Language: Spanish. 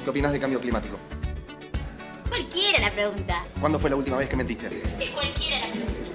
¿Qué opinas de cambio climático? Cualquiera la pregunta. ¿Cuándo fue la última vez que mentiste? Es cualquiera la pregunta.